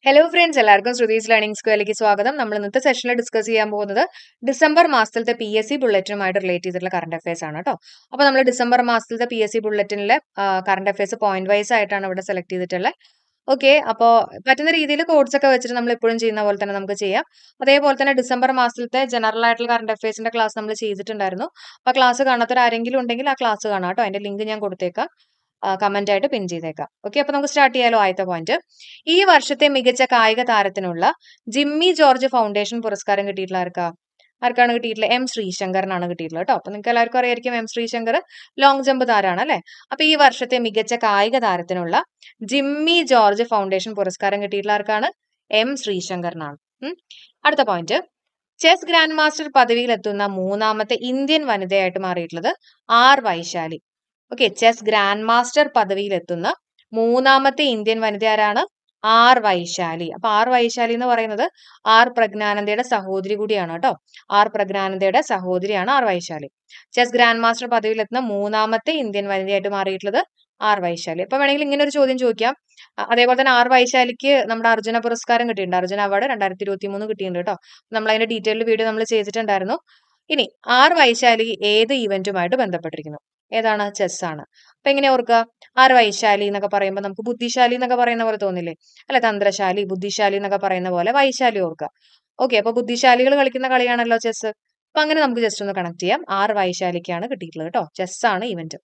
Hello friends, എല്ലാവർക്കും Shruthi's learning സ്ക്വയറിലേക്ക് സ്വാഗതം. നമ്മൾ ഇന്നത്തെ സെഷനിൽ ഡിസ്കസ് ചെയ്യാൻ പോകുന്നത് ഡിസംബർ മാസത്തിലത്തെ PSC ബുള്ളറ്റിനുമായിട്ട് റിലേറ്റ് ചെയ്തിട്ടുള്ള കറണ്ട് അഫയേഴ്സ് ആണ് കേട്ടോ. അപ്പോൾ നമ്മൾ ഡിസംബർ മാസത്തിലത്തെ PSC ബുള്ളറ്റിനിലെ കറണ്ട് അഫയേഴ്സ് പോയിന്റ് വൈസ് ആയിട്ടാണ് ഇവിടെ സെലക്ട് ചെയ്തിട്ടുള്ളത്. ഓക്കെ, അപ്പോൾ പറ്റുന്ന രീതിയിൽ കോഡ്സ് ഒക്കെ വെച്ചിട്ട് നമ്മൾ എപ്പോഴും ചെയ്യുന്ന പോലെ തന്നെ നമുക്ക് ചെയ്യാം. അതേപോലെ തന്നെ ഡിസംബർ മാസത്തിലത്തെ ജനറൽ ആയിട്ടുള്ള കറണ്ട് അഫയേഴ്സിന്റെ ക്ലാസ് നമ്മൾ ചെയ്തിട്ടുണ്ടായിരുന്നു. അപ്പോൾ ക്ലാസ് കാണാത്തവർ ആരെങ്കിലും ഉണ്ടെങ്കിൽ ആ ക്ലാസ് കാണാം കേട്ടോ. അതിന്റെ ലിങ്ക് ഞാൻ കൊടുത്തേക്കാം, കമന്റ് ആയിട്ട് പിൻ ചെയ്തേക്കാം. ഓക്കെ, അപ്പൊ നമുക്ക് സ്റ്റാർട്ട് ചെയ്യാലോ. ആദ്യത്തെ പോയിന്റ്, ഈ വർഷത്തെ മികച്ച കായിക താരത്തിനുള്ള ജിമ്മി ജോർജ് ഫൗണ്ടേഷൻ പുരസ്കാരം കിട്ടിയിട്ടുള്ള ആർക്കാണ് കിട്ടിയിട്ടുള്ളത്? M. ശ്രീശങ്കറിനാണ് കിട്ടിയിട്ടുള്ളത് കേട്ടോ. അപ്പൊ നിങ്ങൾക്ക് എല്ലാവർക്കും അറിയായിരിക്കും M. ശ്രീശങ്കർ ലോങ് ജമ്പ് താരമാണ് അല്ലെ. അപ്പൊ ഈ വർഷത്തെ മികച്ച കായിക താരത്തിനുള്ള ജിമ്മി ജോർജ് ഫൗണ്ടേഷൻ പുരസ്കാരം കിട്ടിയിട്ടുള്ള ആർക്കാണ്? M. ശ്രീശങ്കറിനാണ്. അടുത്ത പോയിന്റ്, ചെസ് ഗ്രാൻഡ് മാസ്റ്റർ പദവിയിലെത്തുന്ന മൂന്നാമത്തെ ഇന്ത്യൻ വനിതയായിട്ട് മാറിയിട്ടുള്ളത് R. Vaishali. Okay, chess grand master പദവിയിലെത്തുന്ന മൂന്നാമത്തെ ഇന്ത്യൻ വനിത ആരാണ്? R. വൈശാലി. അപ്പൊ R. വൈശാലി എന്ന് പറയുന്നത് R. പ്രജ്ഞാനന്ദയുടെ സഹോദരി കൂടിയാണ് കേട്ടോ. R. പ്രജ്ഞാനന്ദയുടെ സഹോദരിയാണ് R. Vaishali. Chess grand master പദവിയിലെത്തുന്ന മൂന്നാമത്തെ ഇന്ത്യൻ വനിതയായിട്ട് മാറിയിട്ടുള്ളത് R. വൈശാലി. അപ്പൊ വേണമെങ്കിൽ ഇങ്ങനെ ഒരു ചോദ്യം ചോദിക്കാം. അതേപോലെ തന്നെ R. വൈശാലിക്ക് നമ്മുടെ അർജുന പുരസ്കാരം കിട്ടിയിട്ടുണ്ട്. അർജുന അവാർഡ് 2023 കിട്ടിയിട്ടുണ്ട് കേട്ടോ. നമ്മൾ അതിന്റെ ഡീറ്റെയിൽഡ് വീഡിയോ നമ്മൾ ചെയ്തിട്ടുണ്ടായിരുന്നു. ഇനി R. വൈശാലി ഏത് ഇവന്റുമായിട്ട് ബന്ധപ്പെട്ടിരിക്കുന്നു? ഏതാണ്? ചെസ് ആണ്. അപ്പൊ എങ്ങനെ ഓർക്കുക? R. വൈശാലി എന്നൊക്കെ പറയുമ്പോൾ നമുക്ക് ബുദ്ധിശാലി എന്നൊക്കെ പറയുന്ന പോലെ തോന്നില്ലേ? അല്ലെ, തന്ത്രശാലി, ബുദ്ധിശാലി എന്നൊക്കെ പറയുന്ന പോലെ വൈശാലി ഓർക്കുക. ഓക്കെ, അപ്പൊ ബുദ്ധിശാലികൾ കളിക്കുന്ന കളിയാണല്ലോ ചെസ്. അപ്പൊ അങ്ങനെ നമുക്ക് ജസ്റ്റ് ഒന്ന് കണക്ട് ചെയ്യാം. R. വൈശാലിക്കാണ് കിട്ടിയിട്ടുള്ളത് കേട്ടോ. ചെസ് ആണ് ഇവന്റ്.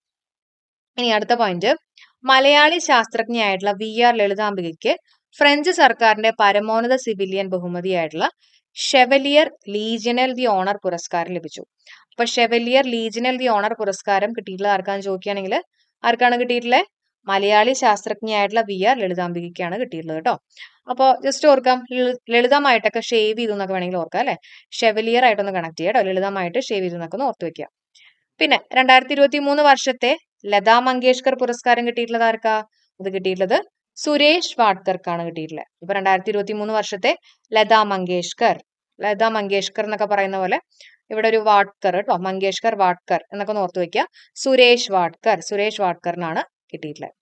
ഇനി അടുത്ത പോയിന്റ്, മലയാളി ശാസ്ത്രജ്ഞയായിട്ടുള്ള VR ലളിതാംബികയ്ക്ക് ഫ്രഞ്ച് സർക്കാരിന്റെ പരമോന്നത സിവിലിയൻ ബഹുമതിയായിട്ടുള്ള ഷെവലിയർ ലീജിയണൽ ദി ഓണർ പുരസ്കാരം ലഭിച്ചു. അപ്പൊ ഷെവലിയർ ലീജിയണൽ ദി ഓണർ പുരസ്കാരം കിട്ടിയിട്ടുള്ളത് ആർക്കാന്ന് ചോദിക്കുകയാണെങ്കിൽ ആർക്കാണ് കിട്ടിയിട്ടുള്ളത്? മലയാളി ശാസ്ത്രജ്ഞയായിട്ടുള്ള VR ലളിതാംബികയ്ക്കാണ് കിട്ടിയിട്ടുള്ളത് കേട്ടോ. അപ്പോൾ ജസ്റ്റ് ഓർക്കാം, ലളിതമായിട്ടൊക്കെ ഷേവ് ചെയ്തു എന്നൊക്കെ വേണമെങ്കിൽ ഓർക്കാം അല്ലെ. ഷെവലിയർ ആയിട്ടൊന്ന് കണക്ട് ചെയ്യാം കേട്ടോ. ലളിതമായിട്ട് ഷേവ് ചെയ്തു എന്നൊക്കെ ഒന്ന് ഓർത്ത് വെക്കുക. പിന്നെ 2023 വർഷത്തെ ലതാ മങ്കേഷ്കർ പുരസ്കാരം കിട്ടിയിട്ടുള്ളത് ആർക്കാ? അത് കിട്ടിയിട്ടുള്ളത് സുരേഷ് വാഡ്കർക്കാണ് കിട്ടിയിട്ടുള്ളത്. ഇപ്പൊ 2023 വർഷത്തെ ലതാ മങ്കേഷ്കർ എന്നൊക്കെ പറയുന്ന പോലെ ഇവിടെ ഒരു വാഡ്കർ കേട്ടോ, മങ്കേഷ്കർ വാഡ്കർ എന്നൊക്കെ ഒന്ന് ഓർത്ത് വെക്കുക. സുരേഷ് വാഡ്കറിനാണ് കിട്ടിയിട്ടുള്ളത്.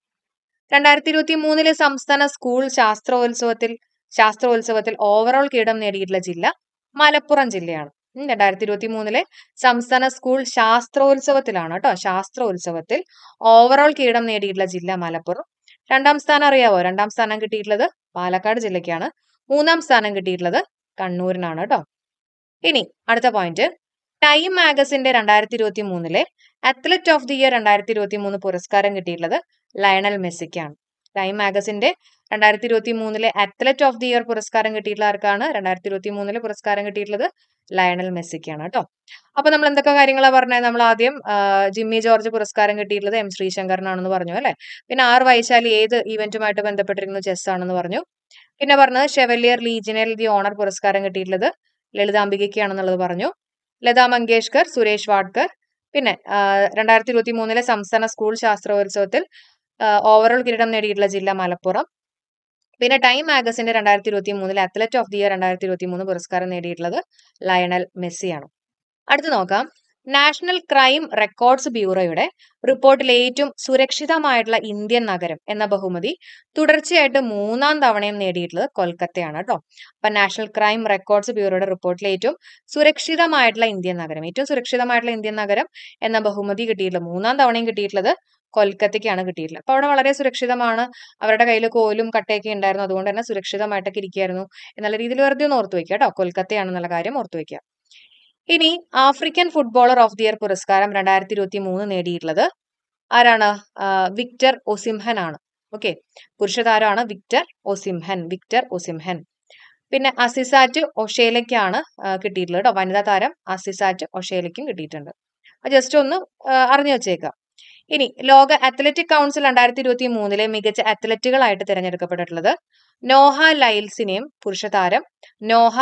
2023 സംസ്ഥാന സ്കൂൾ ശാസ്ത്രോത്സവത്തിൽ ഓവറോൾ കിരീടം നേടിയിട്ടുള്ള ജില്ല മലപ്പുറം ജില്ലയാണ്. 2023 സംസ്ഥാന സ്കൂൾ ശാസ്ത്രോത്സവത്തിലാണ് കേട്ടോ. ശാസ്ത്രോത്സവത്തിൽ ഓവറോൾ കിരീടം നേടിയിട്ടുള്ള ജില്ല മലപ്പുറം. രണ്ടാം സ്ഥാനം അറിയാവോ? രണ്ടാം സ്ഥാനം കിട്ടിയിട്ടുള്ളത് പാലക്കാട് ജില്ലയ്ക്കാണ്. മൂന്നാം സ്ഥാനം കിട്ടിയിട്ടുള്ളത് കണ്ണൂരിനാണ് കേട്ടോ. ഇനി അടുത്ത പോയിന്റ്, ടൈം മാഗസിന്റെ 2023 അത്ലറ്റ് ഓഫ് ദി ഇയർ 2023 പുരസ്കാരം കിട്ടിയിട്ടുള്ളത് ലയണൽ മെസ്സിക്കാണ്. ടൈം മാഗസിന്റെ 2023 അത്ലറ്റ് ഓഫ് ദി ഇയർ പുരസ്കാരം കിട്ടിയിട്ടുള്ള ആർക്കാണ്? 2023 പുരസ്കാരം കിട്ടിയിട്ടുള്ളത് ലയണൽ മെസ്സിക്കാണ് കേട്ടോ. അപ്പൊ നമ്മൾ എന്തൊക്കെ കാര്യങ്ങളാണ് പറഞ്ഞത്? നമ്മൾ ആദ്യം ജിമ്മി ജോർജ് പുരസ്കാരം കിട്ടിയിട്ടുള്ളത് M. ശ്രീശങ്കറിനാണെന്ന് പറഞ്ഞു അല്ലെ. പിന്നെ R. വൈശാലി ഏത് ഇവന്റുമായിട്ട് ബന്ധപ്പെട്ടിരിക്കുന്നു? ചെസ് ആണെന്ന് പറഞ്ഞു. പിന്നെ പറഞ്ഞത് ഷെവലിയർ ലീജിയണൽ ദി ഓണർ പുരസ്കാരം കിട്ടിയിട്ടുള്ളത് ലളിതാംബികയ്ക്കാണെന്നുള്ളത് പറഞ്ഞു. ലതാ മങ്കേഷ്കർ, സുരേഷ് വാഡ്കർ. പിന്നെ 2023 സംസ്ഥാന സ്കൂൾ ശാസ്ത്രോത്സവത്തിൽ ഓവറോൾ കിരീടം നേടിയിട്ടുള്ള ജില്ല മലപ്പുറം. പിന്നെ ടൈം മാഗസിന്റെ 2023 അത്ലറ്റ് ഓഫ് ദി ഇയർ 2023 പുരസ്കാരം നേടിയിട്ടുള്ളത് ലയണൽ മെസ്സിയാണ്. അടുത്ത് നോക്കാം, നാഷണൽ ക്രൈം റെക്കോർഡ്സ് ബ്യൂറോയുടെ റിപ്പോർട്ടിൽ ഏറ്റവും സുരക്ഷിതമായിട്ടുള്ള ഇന്ത്യൻ നഗരം എന്ന ബഹുമതി തുടർച്ചയായിട്ട് 3ാം തവണയും നേടിയിട്ടുള്ളത് കൊൽക്കത്തയാണ് കേട്ടോ. അപ്പൊ നാഷണൽ ക്രൈം റെക്കോർഡ്സ് ബ്യൂറോയുടെ റിപ്പോർട്ടിൽ ഏറ്റവും സുരക്ഷിതമായിട്ടുള്ള ഇന്ത്യൻ നഗരം എന്ന ബഹുമതി കിട്ടിയിട്ടുള്ളത് 3ാം തവണയും കിട്ടിയിട്ടുള്ളത് കൊൽക്കത്തയ്ക്കാണ് കിട്ടിയിട്ടുള്ളത്. അപ്പൊ അവിടെ വളരെ സുരക്ഷിതമാണ്. അവരുടെ കയ്യിൽ കോലും കട്ടയൊക്കെ ഉണ്ടായിരുന്നു, അതുകൊണ്ട് തന്നെ സുരക്ഷിതമായിട്ടൊക്കെ ഇരിക്കുകയായിരുന്നു എന്നുള്ള രീതിയിൽ വെറുതെ ഒന്ന് ഓർത്ത് വെക്കുക കേട്ടോ. കൊൽക്കത്തയാണെന്നുള്ള കാര്യം ഓർത്ത് വെക്കുക. ഇനി African footballer of the year പുരസ്കാരം 2023 നേടിയിട്ടുള്ളത് ആരാണ്? വിക്ടർ ഒസിംഹൻ ആണ്. ഓക്കെ, പുരുഷ താരമാണ് വിക്ടർ ഒസിംഹൻ. പിന്നെ അസിസാറ്റ് ഒഷേലയ്ക്കാണ് കിട്ടിയിട്ടുള്ളത് കേട്ടോ. വനിതാ താരം അസിസാറ്റ് ഒഷേലയ്ക്കും കിട്ടിയിട്ടുണ്ട്. ജസ്റ്റ് ഒന്ന് അറിഞ്ഞു വെച്ചേക്കാം. ഇനി ലോക അത്ലറ്റിക് കൗൺസിൽ 2023 മികച്ച അത്ലറ്റുകളായിട്ട് തിരഞ്ഞെടുക്കപ്പെട്ടിട്ടുള്ളത് നോഹ ലൈൽസിനെയും, പുരുഷ താരം നോഹ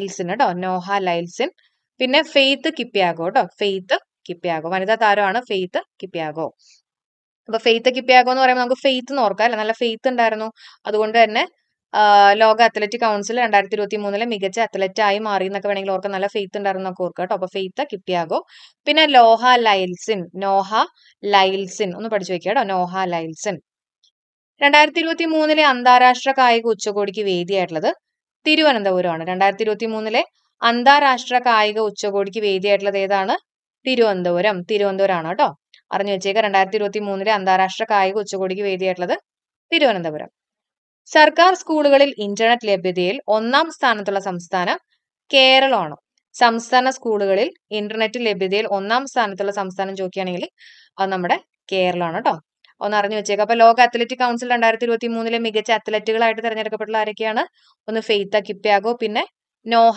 ലൈൽസിൻ. പിന്നെ ഫെയ്ത്ത് കിപ്യാഗോ കേട്ടോ. വനിതാ താരമാണ് ഫെയ്ത്ത് കിപ്യാഗോ. അപ്പൊ ഫെയ്ത്ത് കിപ്യാഗോ എന്ന് പറയുമ്പോൾ നമുക്ക് ഫെയ്ത്ത് എന്ന് ഓർക്കാം അല്ലെ. നല്ല ഫെയ്ത്ത് ഉണ്ടായിരുന്നു, അതുകൊണ്ട് തന്നെ ലോക അത്ലറ്റിക് കൗൺസിൽ 2023 മികച്ച അത്ലറ്റായി മാറി എന്നൊക്കെ വേണമെങ്കിൽ ഓർക്കാം. നല്ല ഫെയ്ത്ത് ഉണ്ടായിരുന്നു എന്നൊക്കെ ഓർക്കാം കേട്ടോ. അപ്പൊ ഫെയ്ത്ത് കിപ്യാഗോ. പിന്നെ നോഹ ലൈൽസിൻ ഒന്ന് പഠിച്ചു വെക്കുക കേട്ടോ. നോഹ ലൈൽസിൻ. 2023 അന്താരാഷ്ട്ര കായിക ഉച്ചകോടിക്ക് വേദിയായിട്ടുള്ളത് തിരുവനന്തപുരമാണ്. 2023 അന്താരാഷ്ട്ര കായിക ഉച്ചകോടിക്ക് വേദിയായിട്ടുള്ളത് ഏതാണ്? തിരുവനന്തപുരമാണ് കേട്ടോ. അറിഞ്ഞു വെച്ചേക്ക. 2023 അന്താരാഷ്ട്ര കായിക ഉച്ചകോടിക്ക് വേദിയായിട്ടുള്ളത് തിരുവനന്തപുരം. സർക്കാർ സ്കൂളുകളിൽ ഇന്റർനെറ്റ് ലഭ്യതയിൽ 1ാം സ്ഥാനത്തുള്ള സംസ്ഥാനം കേരളമാണ്. സംസ്ഥാന സ്കൂളുകളിൽ ഇന്റർനെറ്റ് ലഭ്യതയിൽ 1ാം സ്ഥാനത്തുള്ള സംസ്ഥാനം ചോദിക്കുകയാണെങ്കിൽ അത് നമ്മുടെ കേരളമാണ് കേട്ടോ. ഒന്ന് അറിഞ്ഞു വെച്ചേക്കാം. അപ്പൊ ലോക അത്ലറ്റിക് കൗൺസിൽ 2023 മികച്ച അത്ലറ്റുകളായിട്ട് തിരഞ്ഞെടുക്കപ്പെട്ടുള്ള ആരൊക്കെയാണ്? ഒന്ന് ഫെയ്ത്ത കിപ്യാഗോ, പിന്നെ നോഹ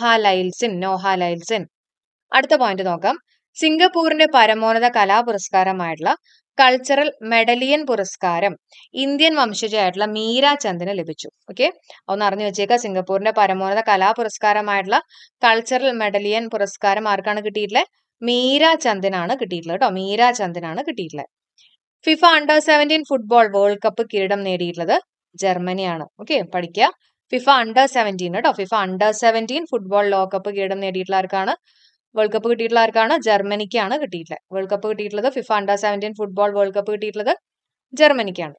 ലൈൽസൺ. അടുത്ത പോയിന്റ് നോക്കാം. സിംഗപ്പൂരിന്റെ പരമോന്നത കലാ പുരസ്കാരമായിട്ടുള്ള കൾച്ചറൽ മെഡലിയൻ പുരസ്കാരം ഇന്ത്യൻ വംശജയായിട്ടുള്ള മീര ചന്ദിന് ലഭിച്ചു. ഓക്കെ, ഒന്ന് അറിഞ്ഞു വെച്ചേക്ക. സിംഗപ്പൂരിന്റെ പരമോന്നത കലാ പുരസ്കാരമായിട്ടുള്ള കൾച്ചറൽ മെഡലിയൻ പുരസ്കാരം ആർക്കാണ് കിട്ടിയിട്ടുള്ളത്? മീര ചന്ദിനാണ് കിട്ടിയിട്ടുള്ളത് കേട്ടോ. മീര ചന്ദിനാണ് കിട്ടിയിട്ടുള്ളത്. FIFA under 17 football world cup കിരീടം നേടിയിട്ടുള്ളത് ജർമ്മനിയാണ്. ഓക്കെ, പഠിക്കുക. ഫിഫ അണ്ടർ 17 കേട്ടോ. ഫിഫ അണ്ടർ 17 ഫുട്ബോൾ ലോകകപ്പ് കിരീടം നേടിയിട്ടുള്ള ആർക്കാണ്? വേൾഡ് കപ്പ് കിട്ടിയിട്ടുള്ള ആർക്കാണ്? ജർമ്മനിക്കാണ് കിട്ടിയിട്ടുള്ളത്. വേൾഡ് കപ്പ് കിട്ടിയിട്ടുള്ളത് FIFA under 17 football world cup കിട്ടിയിട്ടുള്ളത് ജർമ്മനിക്കാണ്.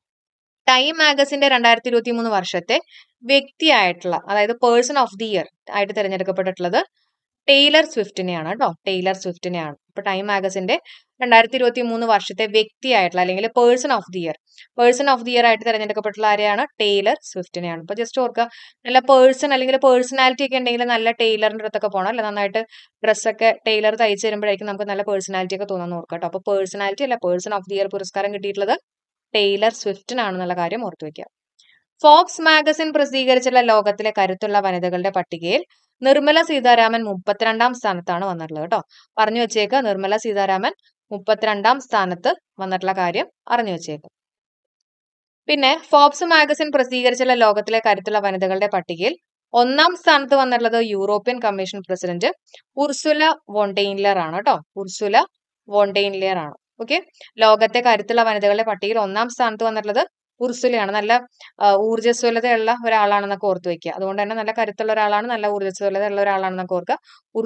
ടൈം മാഗസിന്റെ 2023 വർഷത്തെ വ്യക്തിയായിട്ടുള്ള, അതായത് പേഴ്സൺ ഓഫ് ദി ഇയർ ആയിട്ട് തിരഞ്ഞെടുക്കപ്പെട്ടിട്ടുള്ളത് ടൈലർ സ്വിഫ്റ്റിനെയാണ് കേട്ടോ. ടൈലർ സ്വിഫ്റ്റിനെയാണ്. അപ്പൊ ടൈം മാഗസിന്റെ 2023 വർഷത്തെ വ്യക്തിയായിട്ടുള്ള അല്ലെങ്കിൽ പേഴ്സൺ ഓഫ് ദി ഇയർ ആയിട്ട് തിരഞ്ഞെടുക്കപ്പെട്ടുള്ള ആരെയാണ്? ടൈലർ സ്വിഫ്റ്റിനെയാണ്. അപ്പൊ ജസ്റ്റ് ഓർക്കുക, നല്ല പേഴ്സൺ അല്ലെങ്കിൽ പേഴ്സണാലിറ്റി ഒക്കെ ഉണ്ടെങ്കിൽ നല്ല ടൈലറിന്റെ അടുത്തൊക്കെ പോകണം അല്ലെ. നന്നായിട്ട് ഡ്രസ്സൊക്കെ ടൈലർ തയ്ച്ചു തരുമ്പോഴേക്കും നമുക്ക് നല്ല പേഴ്സണാലിറ്റി ഒക്കെ തോന്നുന്നു ഓർക്കുക കേട്ടോ. അപ്പൊ പേഴ്സണാലിറ്റി അല്ല, പേഴ്സൺ ഓഫ് ദി ഇയർ പുരസ്കാരം കിട്ടിയിട്ടുള്ളത് ടൈലർ സ്വിഫ്റ്റിനാണെന്നുള്ള കാര്യം ഓർത്തു വെക്കുക. ഫോബ്സ് മാഗസിൻ പ്രസിദ്ധീകരിച്ചുള്ള ലോകത്തിലെ കരുത്തുള്ള വനിതകളുടെ പട്ടികയിൽ നിർമ്മല സീതാരാമൻ 32ാം സ്ഥാനത്താണ് വന്നിട്ടുള്ളത് കേട്ടോ. പറഞ്ഞു വെച്ചേക്ക്. നിർമ്മല സീതാരാമൻ 32ാം സ്ഥാനത്ത് വന്നിട്ടുള്ള കാര്യം അറിഞ്ഞു വെച്ചേക്ക്. പിന്നെ ഫോബ്സ് മാഗസിൻ പ്രസിദ്ധീകരിച്ചുള്ള ലോകത്തിലെ കരുത്തുള്ള വനിതകളുടെ പട്ടികയിൽ 1ാം സ്ഥാനത്ത് വന്നിട്ടുള്ളത് European commission president Ursula von der Leyen ആണ് കേട്ടോ. ഉർസുല വോണ്ടെയിൻലർ ആണ്. ഓക്കെ, ലോകത്തെ കരുത്തുള്ള വനിതകളുടെ പട്ടികയിൽ 1ാം സ്ഥാനത്ത് വന്നിട്ടുള്ളത് ഉർസുലയാണ്. നല്ല ഊർജ്ജസ്വലതയുള്ള ഒരാളാണെന്നൊക്കെ ഓർത്ത് വെക്കുക. അതുകൊണ്ട് തന്നെ നല്ല കരുത്തുള്ള ഒരാളാണ്, നല്ല ഊർജ്ജസ്വലതയുള്ള ഒരാളാണെന്നൊക്കെ ഓർക്കുക.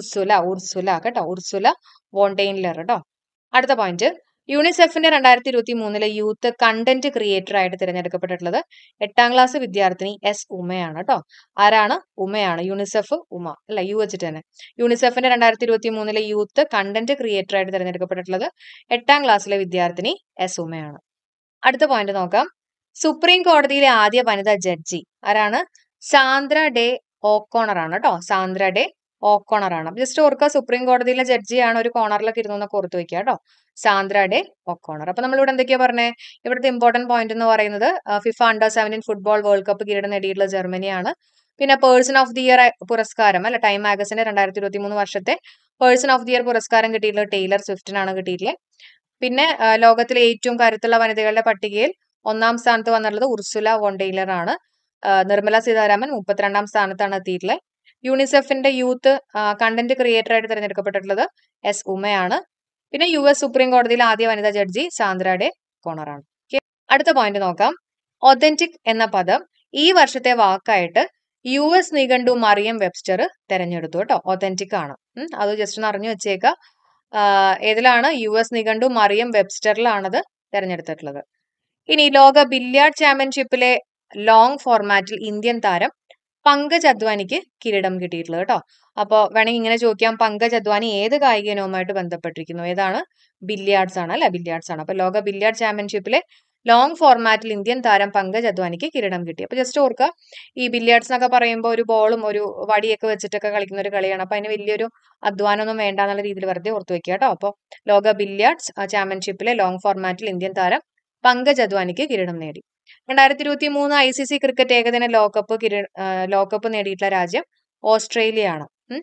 ഉർസുല കേട്ടോ. ഉർസുല വോണ്ടെയിൻലർ കേട്ടോ. അടുത്ത പോയിന്റ്, യൂണിസെഫിന്റെ 2023 യൂത്ത് കണ്ടന്റ് ക്രിയേറ്റർ ആയിട്ട് തിരഞ്ഞെടുക്കപ്പെട്ടിട്ടുള്ളത് 8ാം ക്ലാസ് വിദ്യാർത്ഥിനി എസ് ഉമയാണ് കേട്ടോ. ആരാണ്? ഉമയാണ്. യൂണിസെഫ് ഉമ അല്ല, യു വെച്ചിട്ട് തന്നെ. യൂണിസെഫിന്റെ 2023 യൂത്ത് കണ്ടന്റ് ക്രിയേറ്റർ ആയിട്ട് തിരഞ്ഞെടുക്കപ്പെട്ടിട്ടുള്ളത് 8ാം ക്ലാസ്സിലെ വിദ്യാർത്ഥിനി എസ് ഉമയാണ്. അടുത്ത പോയിന്റ് നോക്കാം. സുപ്രീം കോടതിയിലെ ആദ്യ വനിതാ ജഡ്ജി ആരാണ്? സാന്ദ്ര ഡേ ഓക്കോണർ ആണ് കേട്ടോ. സാന്ദ്ര ഡേ ഓക്കോണർ ആണ്. ജസ്റ്റ് ഓർക്കുക, സുപ്രീം കോടതിയിലെ ജഡ്ജിയാണ്, ഒരു കോർണറിലൊക്കെ ഇരുന്നു എന്നൊക്കെ ഓർത്ത് വെക്കുക കേട്ടോ. Sandra Day O'Connor. അപ്പൊ നമ്മളിവിടെ എന്തൊക്കെയാ പറഞ്ഞേ? ഇവിടുത്തെ ഇമ്പോർട്ടന്റ് പോയിന്റ് എന്ന് പറയുന്നത് FIFA under 17 football world cup കിരീടം നേടിയിട്ടുള്ള ജർമ്മനിയാണ്. പിന്നെ പേഴ്സൺ ഓഫ് ദി ഇയർ പുരസ്കാരം അല്ലെ, ടൈം മാഗസിന്റെ 2023 വർഷത്തെ പേഴ്സൺ ഓഫ് ദി ഇയർ പുരസ്കാരം കിട്ടിയിട്ടുള്ളത് ടൈലർ സ്വിഫ്റ്റിനാണ് കിട്ടിയിട്ടുള്ളത്. പിന്നെ ലോകത്തിലെ ഏറ്റവും കരുത്തുള്ള വനിതകളുടെ പട്ടികയിൽ 1ാം സ്ഥാനത്ത് വന്നിട്ടുള്ളത് ഉർസുല വോണ്ടെയിൻലർ ആണ്. നിർമ്മല സീതാരാമൻ 32ാം സ്ഥാനത്താണ് എത്തിയിട്ടുള്ളത്. യൂണിസെഫിന്റെ യൂത്ത് കണ്ടന്റ് ക്രിയേറ്റർ ആയിട്ട് തിരഞ്ഞെടുക്കപ്പെട്ടിട്ടുള്ളത് എസ് ഉമയാണ്. പിന്നെ US സുപ്രീം കോടതിയിലെ ആദ്യ വനിതാ ജഡ്ജി സാന്ദ്ര ഡേ ഓക്കോണറാണ്. അടുത്ത പോയിന്റ് നോക്കാം. ഒതന്റിക് എന്ന പദം ഈ വർഷത്തെ വാക്കായിട്ട് US നിഘണ്ടു മറിയം വെബ്സ്റ്റർ തെരഞ്ഞെടുത്തു കേട്ടോ. ഒതന്റിക് ആണ്. അത് ജസ്റ്റ് ഒന്ന് അറിഞ്ഞു വെച്ചേക്ക. ഏതിലാണ്? US നിഘണ്ടു മറിയം വെബ്സ്റ്ററിലാണത് തെരഞ്ഞെടുത്തിട്ടുള്ളത്. ഇനി ലോക ബില്യാർഡ് ചാമ്പ്യൻഷിപ്പിലെ ലോങ് ഫോർമാറ്റിൽ ഇന്ത്യൻ താരം പങ്കജ് അദ്വാനിക്ക് കിരീടം കിട്ടിയിട്ടുള്ളത് കേട്ടോ. അപ്പോൾ വേണമെങ്കിൽ ഇങ്ങനെ ചോദിക്കാം, പങ്കജ് അദ്വാനി ഏത് കായിക ഇനവുമായിട്ട് ബന്ധപ്പെട്ടിരിക്കുന്നു? ഏതാണ്? ബില്യാർഡ്സ് ആണ് അല്ലെ, ബില്യാർഡ്സ് ആണ്. അപ്പൊ ലോക ബില്യാർഡ് ചാമ്പ്യൻഷിപ്പിലെ ലോങ് ഫോർമാറ്റിൽ ഇന്ത്യൻ താരം പങ്കജ് അദ്വാനിക്ക് കിരീടം കിട്ടി. അപ്പൊ ജസ്റ്റ് ഓർക്കുക, ഈ ബില്യാർഡ്സ് എന്നൊക്കെ പറയുമ്പോൾ ഒരു ബോളും ഒരു വടിയൊക്കെ വെച്ചിട്ടൊക്കെ കളിക്കുന്ന ഒരു കളിയാണ്. അപ്പൊ അതിന് വലിയൊരു അധ്വാനമൊന്നും വേണ്ട എന്നുള്ള രീതിയിൽ വെറുതെ ഓർത്ത് വെക്കുക കേട്ടോ. അപ്പോൾ ലോക ബില്യാർഡ്സ് ചാമ്പ്യൻഷിപ്പിലെ ലോങ് ഫോർമാറ്റിൽ ഇന്ത്യൻ താരം പങ്കജ് അദ്വാനിക്ക് കിരീടം നേടി. 2023 ICC ക്രിക്കറ്റ് ഏകദിന ലോകകപ്പ് നേടിയിട്ടുള്ള രാജ്യം ഓസ്ട്രേലിയ ആണ്.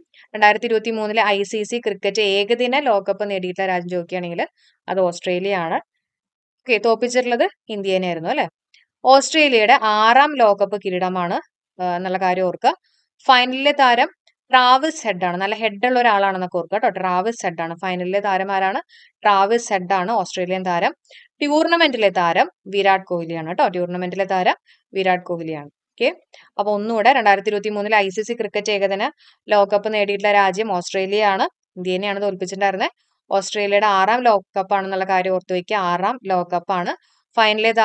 2023 ICC ക്രിക്കറ്റ് ഏകദിന ലോകകപ്പ് നേടിയിട്ടുള്ള രാജ്യം ചോദിക്കുകയാണെങ്കിൽ അത് ഓസ്ട്രേലിയ ആണ്. ഓക്കെ, തോപ്പിച്ചിട്ടുള്ളത് ഇന്ത്യനായിരുന്നു അല്ലെ. ഓസ്ട്രേലിയയുടെ 6ാം ലോകകപ്പ് കിരീടമാണ് എന്നുള്ള കാര്യം ഓർക്കുക. ഫൈനലിലെ താരം ട്രാവിസ് ഹെഡ് ആണ്. നല്ല ഹെഡുള്ള ഒരാളാണെന്നൊക്കെ ഓർക്കുക കേട്ടോ. ട്രാവിസ് ഹെഡ് ആണ്. ഫൈനലിലെ താരം ആരാണ്? ട്രാവിസ് ഹെഡ് ആണ്, ഓസ്ട്രേലിയൻ താരം. ടൂർണമെന്റിലെ താരം വിരാട് കോഹ്ലിയാണ് കേട്ടോ. ടൂർണമെന്റിലെ താരം വിരാട് കോഹ്ലിയാണ്. ഓക്കെ, അപ്പൊ ഒന്നുകൂടെ 2023 ICC ക്രിക്കറ്റ് ഏകദിന ലോകകപ്പ് നേടിയിട്ടുള്ള രാജ്യം ഓസ്ട്രേലിയ ആണ്. ഇന്ത്യനെയാണ് തോൽപ്പിച്ചിട്ടുണ്ടായിരുന്നത്. ഓസ്ട്രേലിയയുടെ 6ാം ലോകകപ്പ് ആണെന്നുള്ള കാര്യം ഓർത്ത് വയ്ക്കുക. 6ാം ലോകകപ്പ് ആണ്. ഫൈനലിലെ താരം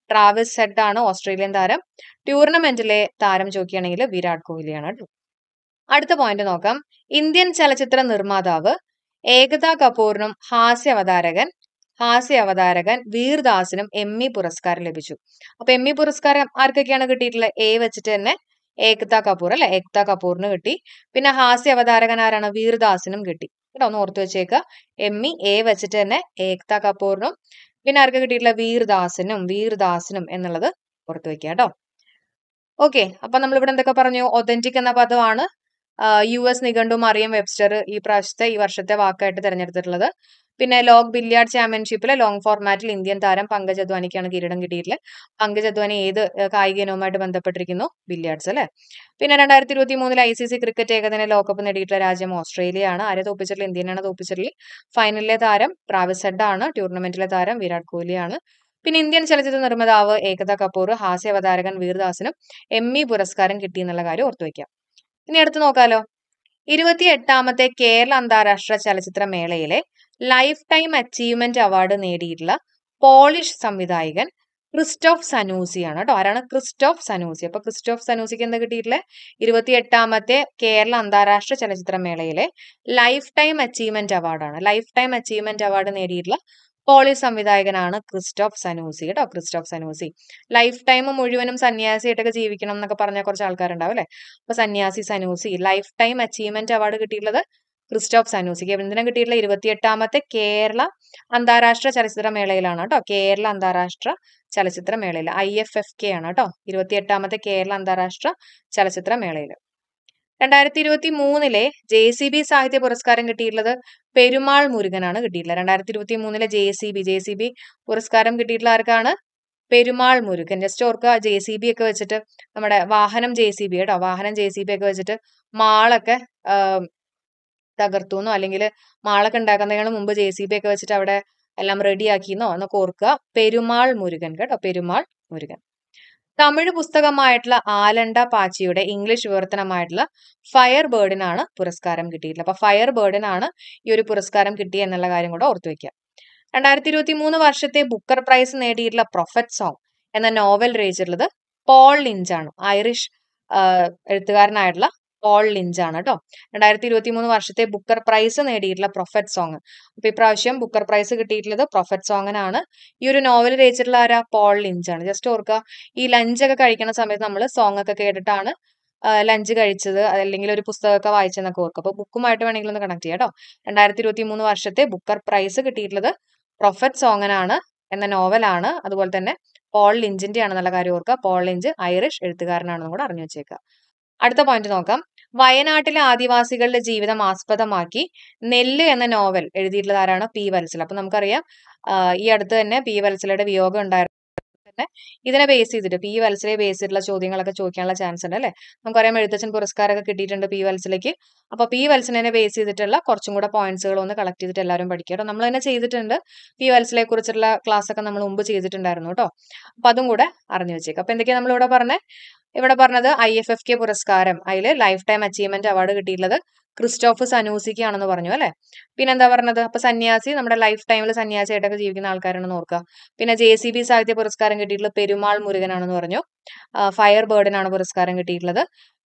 ട്രാവിസ് ഹെഡ് ആണ് ഓസ്ട്രേലിയൻ താരം. ടൂർണമെന്റിലെ താരം ചോദിക്കുകയാണെങ്കിൽ വിരാട് കോഹ്ലിയാണ് കേട്ടോ. അടുത്ത പോയിന്റ് നോക്കാം. ഇന്ത്യൻ ചലച്ചിത്ര നിർമ്മാതാവ് ഏകതാ കപൂറിനും ഹാസ്യ അവതാരകൻ വീർദാസിനും എമ്മി പുരസ്കാരം ലഭിച്ചു. അപ്പൊ എമ്മി പുരസ്കാരം ആർക്കൊക്കെയാണ് കിട്ടിയിട്ടുള്ളത്? എ വെച്ചിട്ട് തന്നെ ഏകതാ കപൂർ അല്ലെ, ഏകതാ കപൂറിന് കിട്ടി. പിന്നെ ഹാസ്യ അവതാരകൻ ആരാണ്? വീർദാസിനും കിട്ടി കേട്ടോ, ഒന്ന് ഓർത്ത് വെച്ചേക്കുക. എമ്മി എ വെച്ചിട്ട് തന്നെ ഏകതാ കപൂറിനും പിന്നെ ആർക്ക് കിട്ടിയിട്ടുള്ള? വീർദാസിനും എന്നുള്ളത് ഓർത്ത് വെക്കുക കേട്ടോ. ഓക്കെ, അപ്പൊ നമ്മളിവിടെ എന്തൊക്കെ പറഞ്ഞു? ഒതന്റിക് എന്ന പദമാണ് US നിഘണ്ടു മറിയം വെബ്സ്റ്റർ ഈ വർഷത്തെ വാക്കായിട്ട് തിരഞ്ഞെടുത്തിട്ടുള്ളത്. പിന്നെ ലോക ബില്യാർഡ് ചാമ്പ്യൻഷിപ്പിലെ ലോങ് ഫോർമാറ്റിൽ ഇന്ത്യൻ താരം പങ്കജ് അദ്വാനിക്കാണ് കിരീടം കിട്ടിയിട്ടുള്ളത്. പങ്കജ് അദ്വാനി ഏത് കായിക ഇനവുമായിട്ട് ബന്ധപ്പെട്ടിരിക്കുന്നു? ബില്യാർഡ്സ് അല്ലെ. പിന്നെ 2023 ICC ക്രിക്കറ്റ് ഏകദിന ലോകകപ്പ് നേടിയിട്ടുള്ള രാജ്യം ഓസ്ട്രേലിയയാണ്. ആരെ തോപ്പിച്ചിട്ടുള്ള? ഇന്ത്യനാണ് തോപ്പിച്ചിട്ടുള്ളത്. ഫൈനലിലെ താരം ട്രാവിസ് ഹെഡ് ആണ്. ടൂർണമെന്റിലെ താരം വിരാട് കോഹ്ലിയാണ്. പിന്നെ ഇന്ത്യൻ ചലച്ചിത്ര നിർമ്മാതാവ് ഏകതാ കപൂർ, ഹാസ്യ അവതാരകൻ വീർദാസിനും എമ്മി പുരസ്കാരം കിട്ടി എന്നുള്ള കാര്യം ഓർത്തു വെക്കാം. ഇനി അടുത്ത് നോക്കാലോ. 28ാമത്തെ കേരള അന്താരാഷ്ട്ര ചലച്ചിത്ര മേളയിലെ ലൈഫ് ടൈം അച്ചീവ്മെന്റ് അവാർഡ് നേടിയിട്ടുള്ള പോളിഷ് സംവിധായകൻ ക്രിസ്റ്റോഫ് സനൂസിയാണ് കേട്ടോ. ആരാണ്? Krzysztof Zanussi. അപ്പൊ ക്രിസ്റ്റോഫ് സനൂസിക്ക് എന്താ കിട്ടിയിട്ടുള്ളത്? 28ാമത്തെ കേരള അന്താരാഷ്ട്ര ചലച്ചിത്ര മേളയിലെ ലൈഫ് ടൈം അച്ചീവ്മെന്റ് അവാർഡാണ്. ലൈഫ് ടൈം അച്ചീവ്മെന്റ് അവാർഡ് നേടിയിട്ടുള്ള പോളിഷ് സംവിധായകനാണ് ക്രിസ്റ്റോഫ് സനൂസി കേട്ടോ. ക്രിസ്റ്റോഫ് സനൂസി ലൈഫ് ടൈം മുഴുവനും സന്യാസിയായിട്ടൊക്കെ ജീവിക്കണം എന്നൊക്കെ പറഞ്ഞ കുറച്ച് ആൾക്കാരുണ്ടാവും അല്ലെ. അപ്പൊ സന്യാസി Zanussi lifetime achievement award കിട്ടിയിട്ടുള്ളത് ക്രിസ്റ്റോഫ് സനൂസിക്ക്. എന്തിനാ കിട്ടിയിട്ടുള്ള? 28ാമത്തെ കേരള അന്താരാഷ്ട്ര ചലച്ചിത്ര മേളയിലാണ് കേട്ടോ. കേരള അന്താരാഷ്ട്ര ചലച്ചിത്ര മേളയിൽ IFFK ആണ് കേട്ടോ. 28ാമത്തെ കേരള അന്താരാഷ്ട്ര ചലച്ചിത്ര മേളയിൽ. 2023 JCB സാഹിത്യ പുരസ്കാരം കിട്ടിയിട്ടുള്ളത് പെരുമാൾ മുരുകനാണ് കിട്ടിയിട്ടുള്ളത്. 2023 JCB പുരസ്കാരം കിട്ടിയിട്ടുള്ള ആർക്കാണ്? പെരുമാൾ മുരുകൻ. ജസ്റ്റ് ഓർക്കുക, JCB ഒക്കെ വെച്ചിട്ട് നമ്മുടെ വാഹനം JCB കേട്ടോ, വാഹനം JCB ഒക്കെ വെച്ചിട്ട് മാളൊക്കെ തകർത്തുന്നോ അല്ലെങ്കിൽ മാളൊക്കെ ഉണ്ടാക്കുന്നതിന് മുമ്പ് JCB ഒക്കെ വെച്ചിട്ട് അവിടെ എല്ലാം റെഡിയാക്കിന്നോ എന്നൊക്കെ ഓർക്കുക. പെരുമാൾ മുരുകൻ കേട്ടോ, പെരുമാൾ മുരുകൻ. തമിഴ് പുസ്തകമായിട്ടുള്ള ആലണ്ട പാച്ചിയുടെ ഇംഗ്ലീഷ് വിവർത്തനമായിട്ടുള്ള ഫയർ ബേർഡിനാണ് പുരസ്കാരം കിട്ടിയിട്ടുള്ളത്. അപ്പൊ ഫയർ ബേർഡിനാണ് ഈ ഒരു പുരസ്കാരം കിട്ടിയ എന്നുള്ള കാര്യം കൂടെ ഓർത്തു വെക്കുക. 2023 വർഷത്തെ ബുക്കർ പ്രൈസ് നേടിയിട്ടുള്ള പ്രൊഫറ്റ് സോങ് എന്ന നോവൽ രചിച്ചിട്ടുള്ളത് പോൾ ലിഞ്ചാണ്. ഐറിഷ് എഴുത്തുകാരനായിട്ടുള്ള പോൾ ലിഞ്ചാണ് കേട്ടോ. 2023 വർഷത്തെ ബുക്കർ പ്രൈസ് നേടിയിട്ടുള്ള പ്രൊഫറ്റ് സോങ്. അപ്പൊ ഇപ്രാവശ്യം ബുക്കർ പ്രൈസ് കിട്ടിയിട്ടുള്ളത് പ്രൊഫറ്റ് സോങ്ങിനാണ്. ഈ ഒരു നോവൽ രചിച്ചിട്ടുള്ള ആരാ? പോൾ ലിഞ്ചാണ്. ജസ്റ്റ് ഓർക്കുക, ഈ ലഞ്ചൊക്കെ കഴിക്കുന്ന സമയത്ത് നമ്മൾ സോങ് ഒക്കെ കേട്ടിട്ടാണ് ലഞ്ച് കഴിച്ചത്, അല്ലെങ്കിൽ ഒരു പുസ്തകമൊക്കെ വായിച്ചെന്നൊക്കെ ഓർക്കുക. അപ്പൊ ബുക്കുമായിട്ട് വേണമെങ്കിൽ ഒന്ന് കണക്ട് ചെയ്യാം കേട്ടോ. 2023 വർഷത്തെ ബുക്കർ പ്രൈസ് കിട്ടിയിട്ടുള്ളത് പ്രൊഫറ്റ് സോങ്ങിനാണ് എന്ന നോവലാണ്. അതുപോലെ തന്നെ പോൾ ലിഞ്ചിന്റെ ആണെന്നുള്ള കാര്യം ഓർക്കുക. പോൾ ലിഞ്ച് ഐറിഷ് എഴുത്തുകാരനാണെന്നും കൂടെ അറിഞ്ഞു വെച്ചേക്കുക. അടുത്ത പോയിന്റ് നോക്കാം. വയനാട്ടിലെ ആദിവാസികളുടെ ജീവിതം ആസ്പദമാക്കി നെല്ല് എന്ന നോവൽ എഴുതിയിട്ടുള്ളത് ആരാണ്? P. വത്സല. അപ്പൊ നമുക്കറിയാം ഈ അടുത്ത് തന്നെ P. വത്സലയുടെ വിയോഗം ഉണ്ടായിരുന്നു. തന്നെ ഇതിനെ ബേസ് ചെയ്തിട്ട് P. വത്സലയെ ബേസ് ചെയ്തിട്ടുള്ള ചോദ്യങ്ങളൊക്കെ ചോദിക്കാനുള്ള ചാൻസ് ഉണ്ട് അല്ലെ. നമുക്കറിയാം എഴുത്തച്ഛൻ പുരസ്കാരമൊക്കെ കിട്ടിയിട്ടുണ്ട് P. വത്സലയ്ക്ക്. അപ്പൊ P. വത്സലനെ ബേസ് ചെയ്തിട്ടുള്ള കുറച്ചും കൂടെ പോയിന്റ്സുകൾ ഒന്ന് കളക്ട് ചെയ്തിട്ട് എല്ലാവരും പഠിക്കുക കേട്ടോ. നമ്മൾ തന്നെ ചെയ്തിട്ടുണ്ട്. P. വത്സലയെ കുറിച്ചുള്ള ക്ലാസ് ഒക്കെ നമ്മൾ മുമ്പ് ചെയ്തിട്ടുണ്ടായിരുന്നു കേട്ടോ. അപ്പൊ അതും കൂടെ അറിഞ്ഞു വെച്ചേക്കാം. അപ്പൊ എന്തൊക്കെയാ നമ്മൾ ഇവിടെ പറഞ്ഞത്? IFFK പുരസ്കാരം, അതിൽ ലൈഫ് ടൈം അച്ചീവ്മെന്റ് അവാർഡ് കിട്ടിയിട്ടുള്ളത് ക്രിസ്റ്റോഫ് സനൂസിക്ക് ആണെന്ന് പറഞ്ഞു അല്ലെ. പിന്നെ എന്താ പറഞ്ഞത്? അപ്പൊ സന്യാസി നമ്മുടെ ലൈഫ് ടൈമിൽ സന്യാസിയായിട്ടൊക്കെ ജീവിക്കുന്ന ആൾക്കാരാണെന്ന് ഓർക്കുക. പിന്നെ JCB സാഹിത്യ പുരസ്കാരം കിട്ടിയിട്ടുള്ളത് പെരുമാൾ മുരുകനാണെന്ന് പറഞ്ഞു. ഫയർ ബേർഡിനാണ് പുരസ്കാരം കിട്ടിയിട്ടുള്ളത്.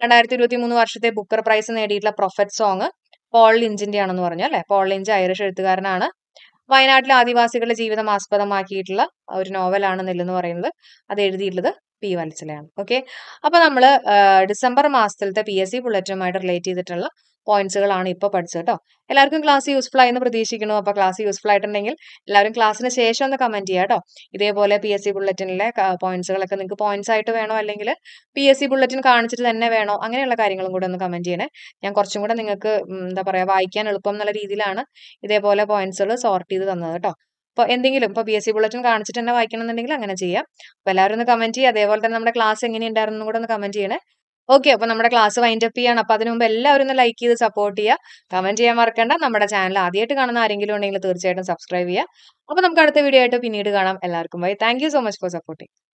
2023 വർഷത്തെ ബുക്കർ പ്രൈസ് നേടിയിട്ടുള്ള പ്രൊഫറ്റ് സോങ് പോൾ ലിഞ്ചിന്റെ ആണെന്ന് പറഞ്ഞു അല്ലെ. പോൾ ലിഞ്ച് ഐറിഷ് എഴുത്തുകാരനാണ്. വയനാട്ടിലെ ആദിവാസികളുടെ ജീവിതം ആസ്പദമാക്കിയിട്ടുള്ള ഒരു നോവലാണ് നെല്ലെന്ന് പറയുന്നത്. അത് എഴുതിയിട്ടുള്ളത് P. വത്സലയാണ്. ഓക്കെ, അപ്പൊ നമ്മള് ഡിസംബർ മാസത്തിലത്തെ PSC ബുള്ളറ്റുമായിട്ട് റിലേറ്റ് ചെയ്തിട്ടുള്ള പോയിന്റ്സുകളാണ് ഇപ്പൊ പഠിച്ചത് കേട്ടോ. എല്ലാവർക്കും ക്ലാസ് യൂസ്ഫുൾ ആയെന്ന് പ്രതീക്ഷിക്കുന്നു. അപ്പൊ ക്ലാസ് യൂസ്ഫുൾ ആയിട്ടുണ്ടെങ്കിൽ എല്ലാവരും ക്ലാസ്സിന് ശേഷം ഒന്ന് കമന്റ് ചെയ്യുക കേട്ടോ. ഇതേപോലെ PSC ബുള്ളറ്റിനിലെ പോയിന്റ്സുകളൊക്കെ നിങ്ങൾക്ക് പോയിന്റ്സ് ആയിട്ട് വേണോ, അല്ലെങ്കിൽ PSC ബുള്ളറ്റിൻ കാണിച്ചിട്ട് തന്നെ വേണോ, അങ്ങനെയുള്ള കാര്യങ്ങളും കൂടെ ഒന്ന് കമന്റ് ചെയ്യണേ. ഞാൻ കുറച്ചും കൂടെ നിങ്ങൾക്ക് എന്താ പറയാ വായിക്കാൻ എളുപ്പം എന്നുള്ള രീതിയിലാണ് ഇതേപോലെ പോയിന്റ്സുകൾ സോർട്ട് ചെയ്ത് തന്നത് കേട്ടോ. അപ്പൊ എന്തെങ്കിലും ഇപ്പൊ PSC ബുള്ളറ്റിൻ കാണിച്ചിട്ട് തന്നെ വായിക്കണം എന്നുണ്ടെങ്കിൽ അങ്ങനെ ചെയ്യാം. അപ്പൊ എല്ലാവരും ഒന്ന് കമന്റ് ചെയ്യുക. അതേപോലെ തന്നെ നമ്മുടെ ക്ലാസ് എങ്ങനെയുണ്ടായിരുന്നു കൂടെ ഒന്ന് കമന്റ് ചെയ്യണേ. ഓക്കെ, അപ്പൊ നമ്മുടെ ക്ലാസ് വൈൻഡ് അപ്പ് ചെയ്യാണ്. അപ്പൊ അതിന് മുമ്പ് എല്ലാവരും ഒന്ന് ലൈക്ക് ചെയ്ത് സപ്പോർട്ട് ചെയ്യുക, കമന്റ് ചെയ്യാൻ മറക്കണ്ട. നമ്മുടെ ചാനൽ ആദ്യമായിട്ട് കാണുന്ന ആരെങ്കിലും ഉണ്ടെങ്കിൽ തീർച്ചയായിട്ടും സബ്സ്ക്രൈബ് ചെയ്യുക. അപ്പൊ നമുക്ക് അടുത്ത വീഡിയോ ആയിട്ട് പിന്നീട് കാണാം. എല്ലാവർക്കും bye. Thank you so much for supporting.